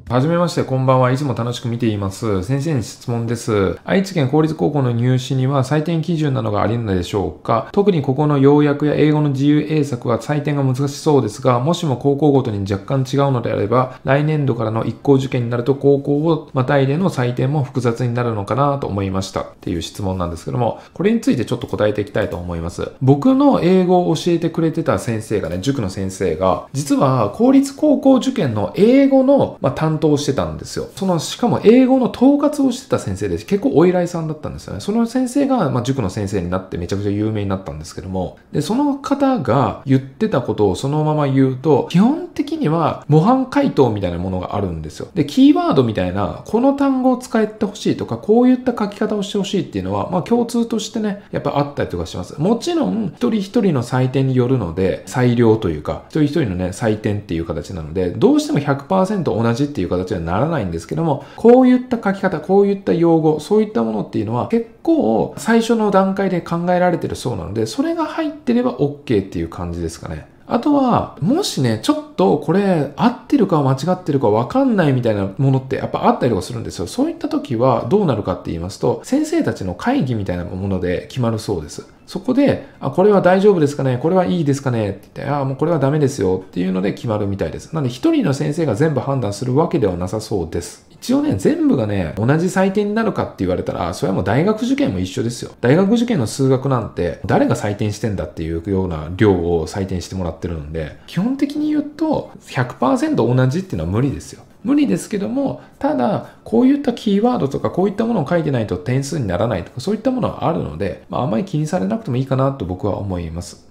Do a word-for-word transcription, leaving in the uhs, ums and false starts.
はじめまして、こんばんは。いつも楽しく見ています。先生に質問です。愛知県公立高校の入試には採点基準などがありるのでしょうか？特にここの要約や英語の自由英作は採点が難しそうですが、もしも高校ごとに若干違うのであれば、来年度からの一校受験になると高校をまたいでの採点も複雑になるのかなと思いました。っていう質問なんですけども、これについてちょっと答えていきたいと思います。僕の英語を教えてくれてた先生がね、塾の先生が、実は公立高校受験の英語の、まあ、担当をしてたんですよ。その、しかも英語の統括をしてた先生で、結構お偉いさんだったんですよね。その先生が、まあ、塾の先生になってめちゃくちゃ有名になったんですけども、で、その方が言ってたことをそのまま言うと、基本的には模範解答みたいなものがあるんですよ。で、キーワードみたいな、この単語を使ってほしいとか、こういった書き方をしてほしいっていうのは、まあ、共通としてね、やっぱあったりとかします。もちろん、一人一人の採点によるので、裁量というか、一人一人のね、採点っていう形なので、どうしても ひゃくパーセント 同じっていう形にはならないんですけども、こういった書き方、こういった用語、そういったものっていうのは結構最初の段階で考えられてるそうなので、それが入ってれば OK っていう感じですかね。あとは、もしね、ちょっとこれ合ってるか間違ってるか分かんないみたいなものってやっぱあったりとかするんですよ。そういった時はどうなるかって言いますと、先生たちの会議みたいなもので決まるそうです。そこで、あ、これは大丈夫ですかね？これはいいですかね？って言って、あ、もうこれはダメですよっていうので決まるみたいです。なので一人の先生が全部判断するわけではなさそうです。一応ね、全部がね、同じ採点になるかって言われたら、それはもう大学受験も一緒ですよ。大学受験の数学なんて、誰が採点してんだっていうような量を採点してもらってるので、基本的に言うと、ひゃくパーセント 同じっていうのは無理ですよ。無理ですけども、ただ、こういったキーワードとか、こういったものを書いてないと点数にならないとか、そういったものはあるので、まあ、あまり気にされなくてもいいかなと僕は思います。